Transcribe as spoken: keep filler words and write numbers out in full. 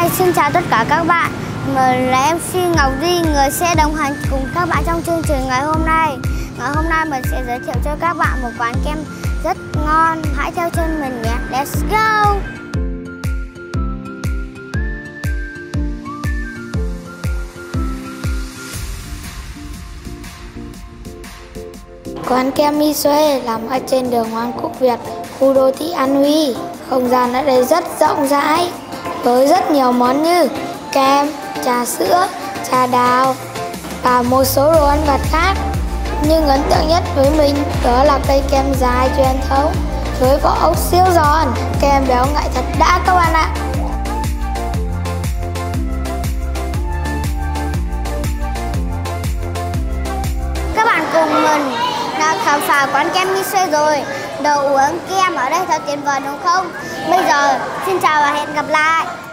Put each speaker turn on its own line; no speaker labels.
xin chào tất cả các bạn. Mình là em xê Ngọc Duy, người sẽ đồng hành cùng các bạn trong chương trình ngày hôm nay. Ngày hôm nay mình sẽ giới thiệu cho các bạn một quán kem rất ngon. Hãy theo chân mình nhé. Let's go! Quán kem My Xuê nằm ở trên đường Hoàng Quốc Việt, khu đô thị An Huy. Không gian ở đây rất rộng rãi với rất nhiều món như kem, trà sữa, trà đào và một số đồ ăn vặt khác. Nhưng ấn tượng nhất với mình đó là cây kem dài truyền thống với vỏ ốc siêu giòn, kem béo ngậy thật đã các bạn ạ. Các bạn cùng mình đã khám phá quán kem My Xuê rồi. Đồ uống kem ở đây thật tuyệt vời đúng không? Bây giờ xin chào và hẹn gặp lại.